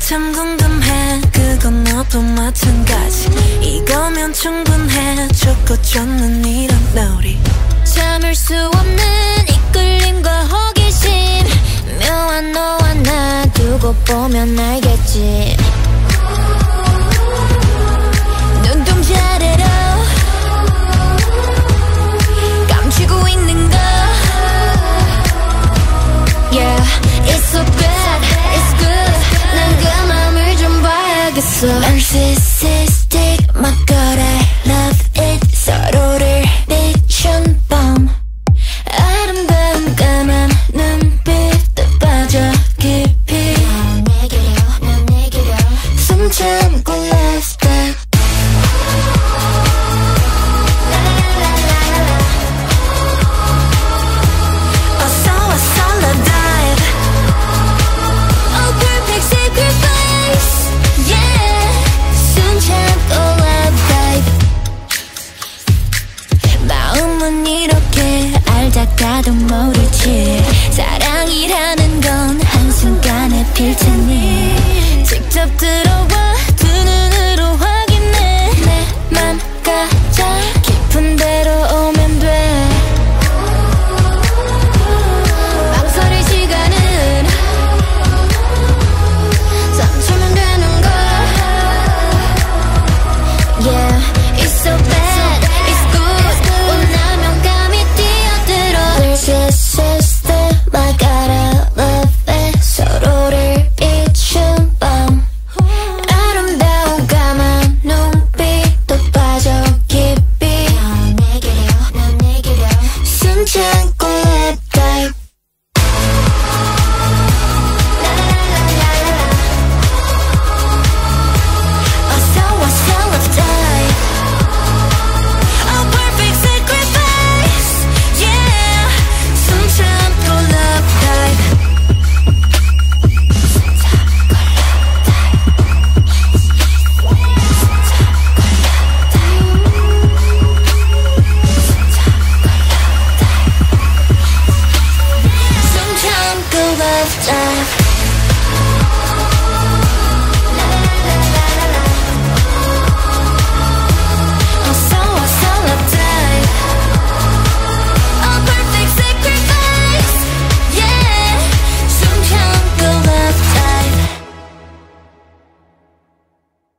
참 궁금해 그건 너도 마찬가지 이거면 충분해 좋고 좋는 이런 놀이 참을 수 없는 이끌림과 호기심 묘한 너와 나 두고 보면 알겠지 눈동자래로 감추고 있는 거 Yeah, it's so bad, it's good 난 그 맘을 좀 봐야겠어 Narcissistic, my god I love it 서로를 비춘 밤 아름다운 까만 눈빛도 빠져 깊이 난 내게로 숨 참고 last step 알다가도 모르지 사랑이라는 건 한순간에 필 테니 직접 들어와